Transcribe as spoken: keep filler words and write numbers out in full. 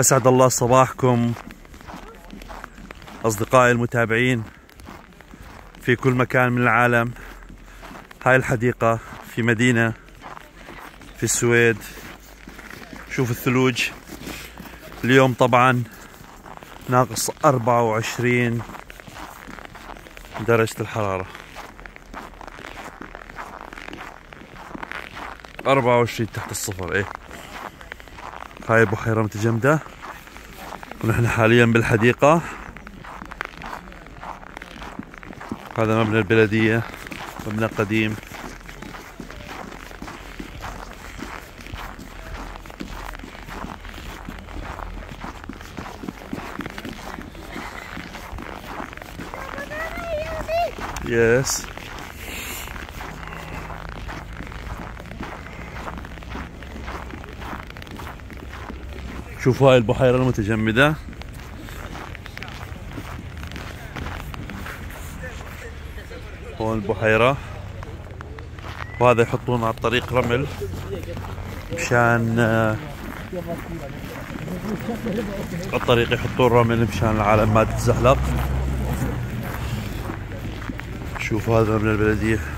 أسعد الله صباحكم أصدقائي المتابعين في كل مكان من العالم. هاي الحديقة في مدينة في السويد. شوف الثلوج اليوم طبعا ناقص أربعة وعشرين درجة الحرارة، أربعة وعشرين تحت الصفر. ايه هاي بحيرة متجمدة ونحن حاليا بالحديقة. هذا مبنى البلدية، مبنى قديم. يس شوفوا هاي البحيرة المتجمدة. هون البحيرة، وهذا يحطون على الطريق رمل مشان على الطريق يحطون رمل مشان العالم ما تتزحلق. شوفوا هذا مبنى البلدية.